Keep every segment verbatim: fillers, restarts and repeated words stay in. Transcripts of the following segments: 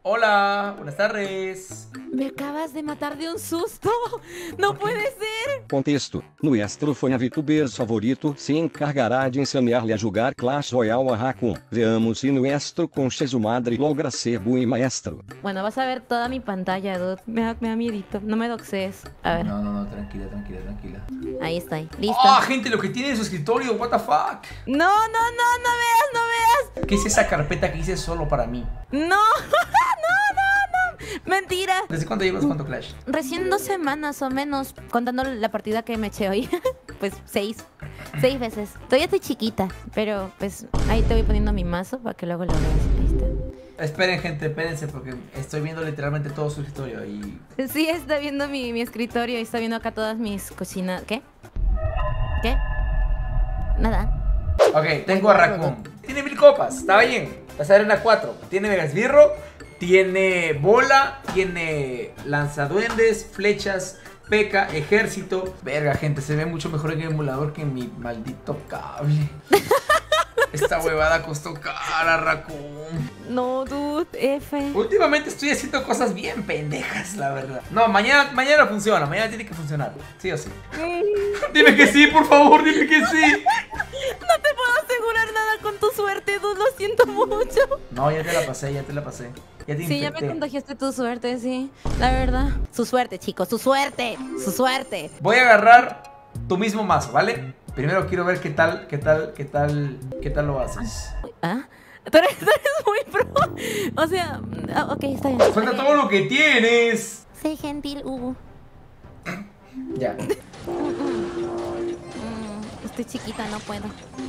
Hola, buenas tardes. Me acabas de matar de um susto. Não pode ser. Contexto: Nuestro foi a VTubers favorito se encargará de ensinar-lhe a jogar Clash Royale a Raccoon. Veamos si Nuestro concha su madre logra ser buen maestro. Bueno, vas a ver toda mi pantalla, dude. Me da, me da miedito. No me doxees. A ver. No, no, no, tranquila, tranquila, tranquila. Ahí estoy. Listo. ¡Ah, gente, lo que tiene en su escritorio! ¿What the fuck? No, no, no, no veas, no veas. ¿Qué es esa carpeta que hice solo para mí? No, no, no, no. Mentira. ¿Desde cuándo llevas jugando Clash? Recién dos semanas o menos, contando la partida que me eché hoy. Pues seis. Seis veces. Todavía estoy chiquita, pero pues ahí te voy poniendo mi mazo para que luego lo veas. Ahí está. Esperen, gente, espérense, porque estoy viendo literalmente todo su escritorio y... Sí, está viendo mi, mi escritorio y está viendo acá todas mis cocinas. ¿Qué? ¿Qué? Nada. Ok, tengo a Raccoon. Tiene mil copas, está bien. Pasa arena cuatro. Tiene Mega Esbirro, tiene bola, tiene lanzaduendes, flechas, P.E.K.K.A, ejército. Verga, gente, se ve mucho mejor en el emulador que en mi maldito cable. Esta huevada costó cara, Raccoon. No, dude, F. Últimamente estoy haciendo cosas bien pendejas, la verdad. No, mañana, mañana funciona, mañana tiene que funcionar. Sí o sí. Dime que sí, por favor, dime que sí. No te puedo asegurar nada con tu suerte, dude, lo siento mucho. No, ya te la pasé, ya te la pasé. Ya te Sí, ya me contagiaste tu suerte, sí. La verdad. Su suerte, chicos, su suerte. Su suerte. Voy a agarrar tu mismo mazo, ¿vale? Primero quiero ver qué tal, qué tal, qué tal, qué tal lo haces. ¿Ah? Tú eres, tú eres muy pro. O sea, ah, ok, está bien. Suelta todo lo que tienes. Sé gentil, Hugo. Ya. Mm, estoy chiquita, no puedo.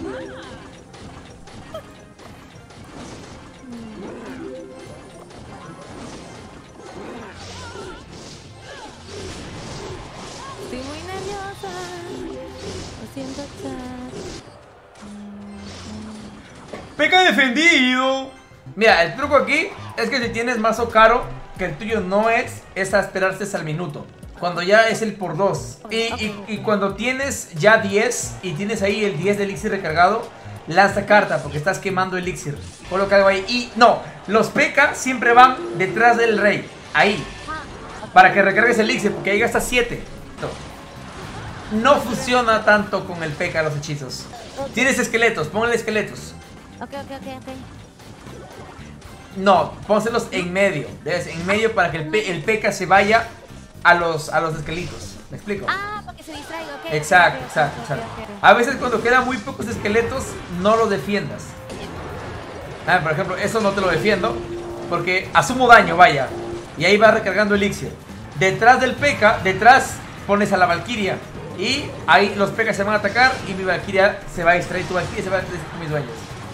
Estoy muy nerviosa. Lo siento, chat. P K defendido. Mira, el truco aquí es que si tienes mazo caro, que el tuyo no es, es a esperarse hasta el minuto. Cuando ya es el por dos. Y, y, y cuando tienes ya diez y tienes ahí el diez de elixir recargado, lanza carta porque estás quemando elixir. Coloca algo ahí. Y no, los P K siempre van detrás del rey. Ahí. Para que recargues el elixir, porque ahí gastas siete. No funciona tanto con el P K los hechizos. Tienes esqueletos, ponle esqueletos. Ok, ok, ok, ok. No, pónselos en medio. Debes en medio para que el, P el P K se vaya a los, a los esquelitos. ¿Me explico? Ah, para que se distraiga, ok. Exacto, okay, exacto, okay, exacto. okay, okay. A veces cuando quedan muy pocos esqueletos, no los defiendas. Ah, por ejemplo, eso no te lo defiendo porque asumo daño, vaya. Y ahí va recargando elixir. Detrás del P K, detrás pones a la Valkyria. Y ahí los P K se van a atacar y mi Valkyria se va a distraer. Tu Valkyria se va a distraer con mis dueños.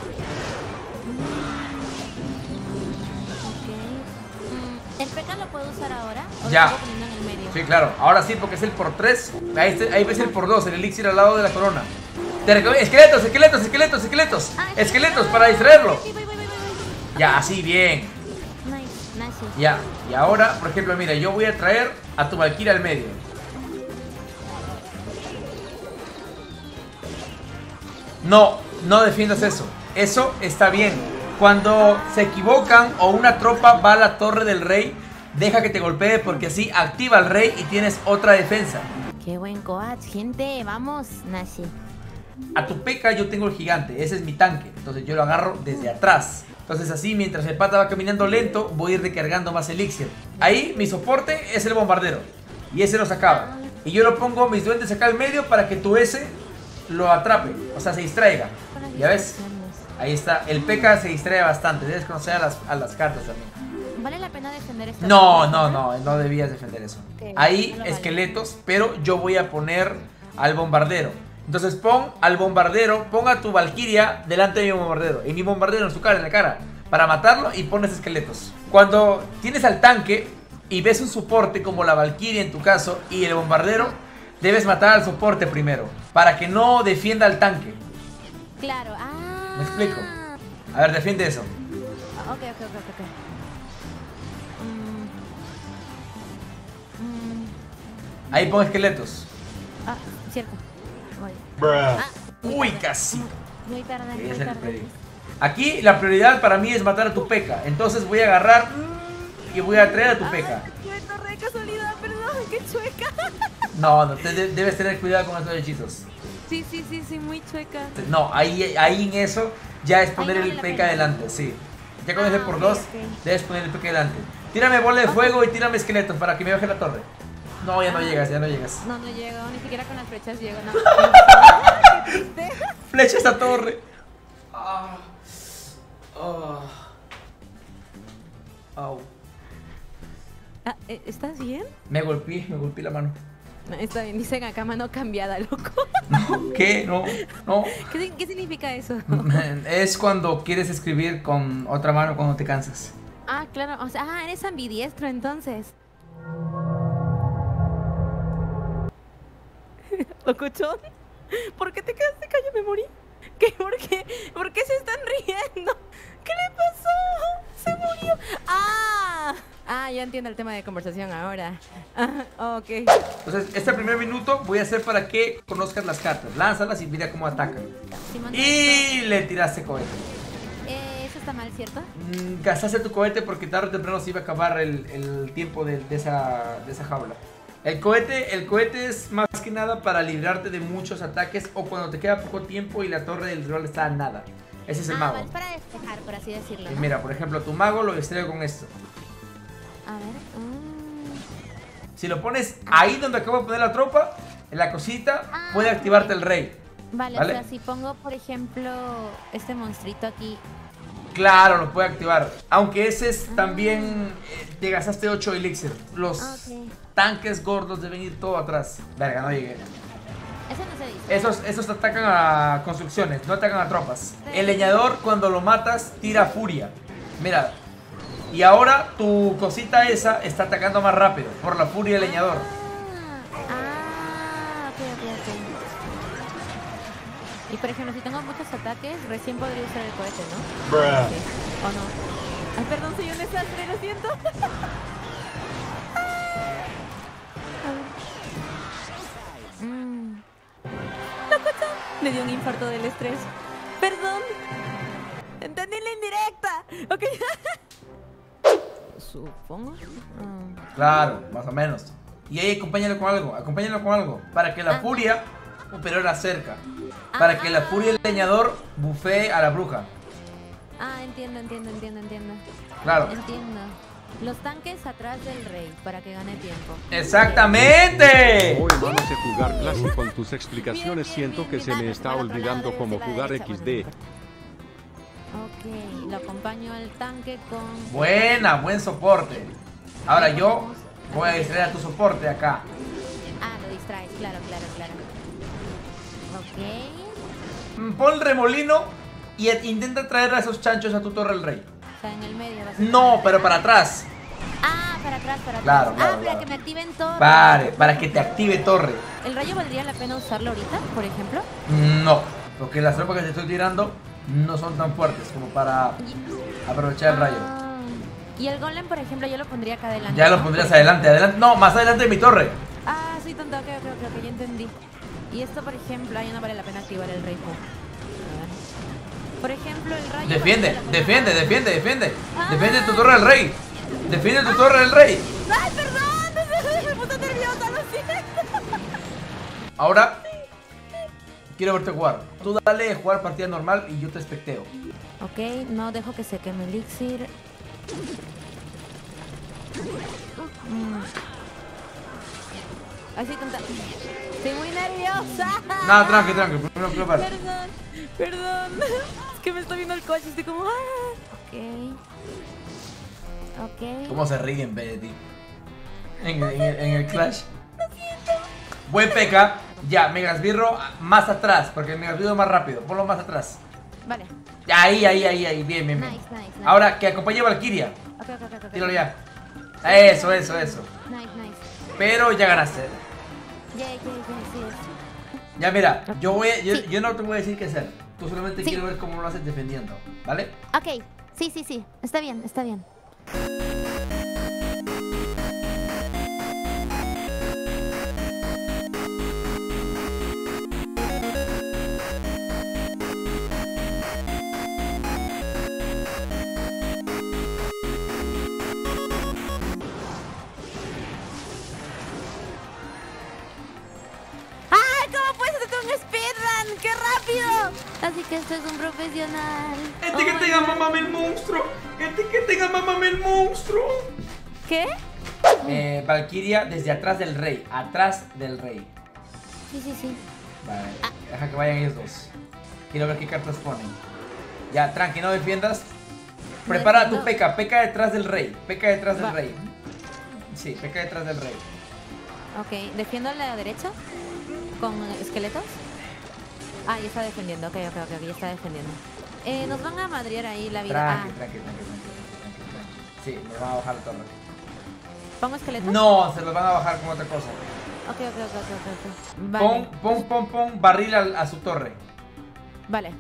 ¿El P K lo puedo usar ahora? ¿O Ya. lo puedo poner en el medio? Sí, claro. Ahora sí, porque es el por tres. Ahí, está- ahí ves el por dos, el elixir al lado de la corona. Te recomiendo. Esqueletos, esqueletos, esqueletos, esqueletos. Ah, Esqueletos ah, para distraerlo. Sí, voy, voy, voy, voy, voy. Ya, así, bien. Nice, nice. Ya. Y ahora, por ejemplo, mira, yo voy a traer a tu Valkyria al medio. No, no defiendas eso. Eso está bien. Cuando se equivocan o una tropa va a la torre del rey, deja que te golpee porque así activa al rey y tienes otra defensa. Qué buen coach, gente. Vamos, Nashi. A tu P K yo tengo el gigante, ese es mi tanque. Entonces yo lo agarro desde atrás. Entonces así mientras el pata va caminando lento, voy a ir recargando más elixir. Ahí mi soporte es el bombardero. Y ese lo sacaba. Y yo lo pongo mis duendes acá al medio para que tu S lo atrape. O sea, se distraiga. ¿Ya ves? Ahí está, el P K se distrae bastante. Debes conocer a las, a las cartas también. ¿Vale la pena defender esta? No, no, no, no debías defender eso. Ok, Ahí no lo vale. esqueletos, pero yo voy a poner al bombardero. Entonces pon al bombardero, pon a tu Valkyria delante de mi bombardero. Y mi bombardero en su cara, en la cara, para matarlo y pones esqueletos. Cuando tienes al tanque y ves un soporte como la Valkyria en tu caso y el bombardero, debes matar al soporte primero, para que no defienda al tanque. Claro, ah. ¿Me explico? A ver, defiende eso. Ah, ok, ok, ok, ok. Mm. Mm. Ahí pon esqueletos. Ah, cierto. Voy. Bruh. Ah, Uy, casi. muy tarde, Ese muy es el tarde. peligro. Aquí la prioridad para mí es matar a tu P K. Entonces voy a agarrar y voy a traer a tu P.E.K.K.A. Qué torre de casualidad, perdón, qué chueca. No, no, te de- debes tener cuidado con esos hechizos. Sí, sí, sí, sí, muy chueca. No, ahí, ahí en eso ya es poner Ahí vale el la P K pena. delante, sí. Ya con ese Ah, por ok, dos, ok. debes poner el P K delante. Tírame bola de fuego y tírame esqueletos para que me baje la torre. No, ya no Ah. llegas, ya no llegas. No, no llego, ni siquiera con las flechas llego, no. Qué triste. Flecha esta torre. Ah. Ah. Au. Ah, ¿eh, ¿estás bien? Me golpeé, me golpeé la mano. No, está bien, dicen acá mano cambiada, loco. No, ¿qué? No, no. ¿Qué, si- qué significa eso? Es cuando quieres escribir con otra mano cuando te cansas. Ah, claro, o sea, ah, eres ambidiestro entonces. ¿Locuchón? ¿Por qué te quedaste callado? Me morí. ¿Qué? ¿Por qué? ¿Por qué se están riendo? ¿Qué le pasó? Se murió. ¡Ah! Ah, ya entiendo el tema de conversación ahora. Ah, ok. Entonces, este primer minuto voy a hacer para que conozcas las cartas. Lánzalas y mira cómo atacan. Simón, Y le tiraste cohete. eh, eso está mal, ¿cierto? Mm, gastaste tu cohete porque tarde o temprano se iba a acabar el, el tiempo de, de esa, de esa jaula. El cohete, el cohete es más que nada para librarte de muchos ataques o cuando te queda poco tiempo y la torre del rival está a nada. Ese es el Ah, mago. vale, es para despejar, por así decirlo, Y ¿no? mira, por ejemplo, tu mago lo distraigo con esto. A ver. mm. Si lo pones ahí donde acabo de poner la tropa, en la cosita, puede activarte el rey. Vale, ¿Vale? o sea, si pongo, por ejemplo, este monstruito aquí. Claro, lo puede activar. Aunque ese es también. eh, te gastaste ocho elixir. Los Ah, ok. tanques gordos deben ir todo atrás. Verga, no llegué. Eso no se dice. Esos, esos atacan a construcciones, no atacan a tropas. El leñador, cuando lo matas, tira furia. Mira. Y ahora tu cosita esa está atacando más rápido por la furia del leñador. Ah, ah, ok, ok, ok. Y por ejemplo, si tengo muchos ataques, recién podría usar el cohete, ¿no? Sí. ¿O no? Ay, perdón, soy un desastre, lo siento. Mm. ¡Lococha! Me dio un infarto del estrés. Perdón. Entendí la indirecta. Ok. Supongo. Ah. Claro, más o menos. Y ahí acompáñalo con algo, acompáñalo con algo. Para que la Ah. furia superior la cerca. Para que la furia del leñador bufee a la bruja. Ah, entiendo, entiendo, entiendo, entiendo. Claro. Entiendo. Los tanques atrás del rey para que gane tiempo. ¡Exactamente! Hoy no sé jugar Clash con tus explicaciones, Bien, bien, siento bien, que bien. se Ah, me no, está por otro lado olvidando debe cómo ser la jugar derecha, equis bueno, de. Ok, lo acompaño al tanque con... Buena, buen soporte. Ahora yo voy a distraer a tu soporte acá. Ah, lo distraes, claro, claro, claro. Ok. Mm, Pon el remolino y e- intenta traer a esos chanchos a tu torre del rey. O sea, en el medio. vas a No, poner pero acá. para atrás. Ah, para atrás, para atrás. Claro, claro, Ah, para claro. que me activen todo. Pare, para que te active torre. ¿El rayo valdría la pena usarlo ahorita, por ejemplo? No, porque las tropas que te estoy tirando no son tan fuertes como para Y- aprovechar el rayo. Ah, y el golem, por ejemplo, yo lo pondría acá adelante. Ya lo ¿no? pondrías Por adelante, adelante. No, más adelante de mi torre. Ah, soy tonta, ok, ok, ok, ok, ya entendí. Y esto, por ejemplo, ya no vale la pena activar el rey. A ver. Por ejemplo, el rayo... Defiende, valdría la pena- defiende, defiende, defiende. Ah. Defiende tu torre del rey. Defiende tu torre del rey. ¡Ay, perdón! Me puse nerviosa, lo siento. Ahora quiero verte jugar. Tú dale jugar partida normal y yo te especteo. Ok, no dejo que se queme el elixir. Mm. Así tonta. Estoy muy nerviosa. No, tranqui, tranqui. Primero prepara. Perdón, perdón. Es que me está viendo el coche. Estoy como. Ah. Ok. Ok. ¿Cómo se ríen, ve de ti? En, en el, en el Clash. Buen P K. Ya, Megasbirro más atrás, porque el Megasbirro es más rápido. Ponlo más atrás. Vale. Ahí, ahí, ahí, ahí. Bien, bien, bien. Nice, nice, nice. Ahora que acompañe a Valkyria. Ok, ok, ok, ok. Tíralo ya. Eso, eso, eso. Nice, nice. Pero ya ganaste. Yay, yay, yay, sí es. Ya mira, yo voy a- yo, Sí. yo no te voy a decir qué hacer. Tú solamente Sí. quiero ver cómo lo haces defendiendo, ¿vale? Ok, sí, sí, sí. Está bien, está bien. que esto es un profesional. Este que Oh, tenga my God. mamame el monstruo. Este que tenga mamame el monstruo. ¿Qué? Eh, Valkyria desde atrás del rey. Atrás del rey. Sí, sí, sí. Vale, deja que vayan ellos dos. Quiero ver qué cartas ponen. Ya, tranqui, no defiendas. Prepara tu defiendo. peca, peca detrás del rey. Peca detrás del Va. rey. Sí, peca detrás del rey. Ok, defiendo a la derecha con esqueletos. Ah, ya está defendiendo. Ok, ok, ok, ya está defendiendo. Eh, nos van a madrear ahí la vida. Tranqui, Ah, tranqui, tranqui, tranqui, tranqui, tranqui. Sí, nos van a bajar la torre. ¿pongo esqueletos? No, se los van a bajar con otra cosa. Ok, ok, ok, ok, ok, ok. Vale. Pon, pon, pon, pon barril a, a su torre. Vale.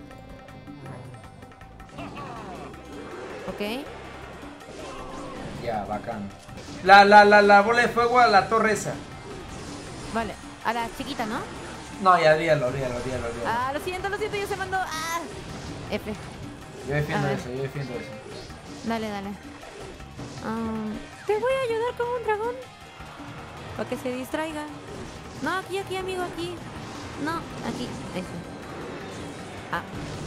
Ok. Ya, bacán. La, la, la, la bola de fuego a la torre esa. Vale. A la chiquita, ¿no? No, ya, olvídalo, olvídalo, olvídalo, olvídalo. Ah, lo siento, lo siento, yo se mandó. Ah. F. Yo defiendo a ver. eso, yo defiendo eso. Dale, dale. Um, te voy a ayudar con un dragón. Para que se distraiga. No, aquí, aquí, amigo, aquí. No, aquí. Eso. Ah.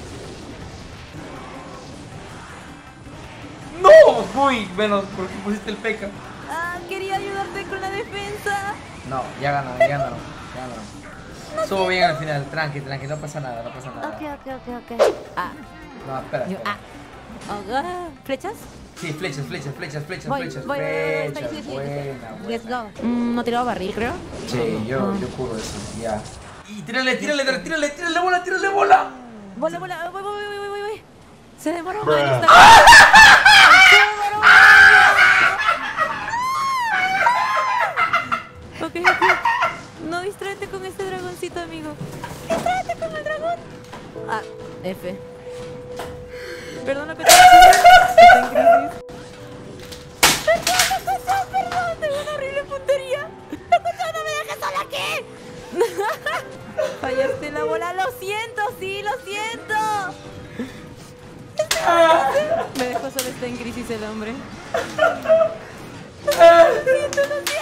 ¡No! Uy, bueno, ¿por qué pusiste el peca? Ah, quería ayudarte con la defensa. No, ya ganaron, ya ganaron, ya ganaron. Estuvo bien al final, tranqui, tranqui, no pasa nada, no pasa nada. Ok, ok, ok, ok. Ah. No, espera, Yo, espera. ah. Oh, ah. ¿Flechas? Sí, flechas, flechas, flechas, flechas, Voy, flechas, voy, voy, voy, voy, flechas, sí, sí, sí. buena, Let's buena. go. Mm, no tiraba barril, creo. Sí, yo, Ah. yo curo eso, ya. Y tírale, tírale, tírale, tírale, tírale bola, tírale bola. Bola, bola, voy, voy, voy, voy, voy, voy. Se demoró un año esta Se demoró un año. Ok, ok. No distráete con este dragoncito, amigo. Distráete con el dragón. Ah, F. Perdona que te está en crisis. Perdón, perdón, perdón. Tengo una horrible puntería. No me dejes sola aquí. Fallaste la bola. Lo siento, sí, lo siento. Me dejó solo, está en crisis el hombre. Lo siento, lo siento.